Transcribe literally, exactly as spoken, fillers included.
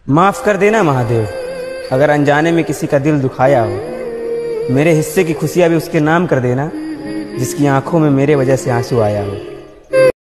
माफ़ कर देना महादेव, अगर अनजाने में किसी का दिल दुखाया हो। मेरे हिस्से की खुशियाँ भी उसके नाम कर देना, जिसकी आंखों में मेरे वजह से आंसू आया हो।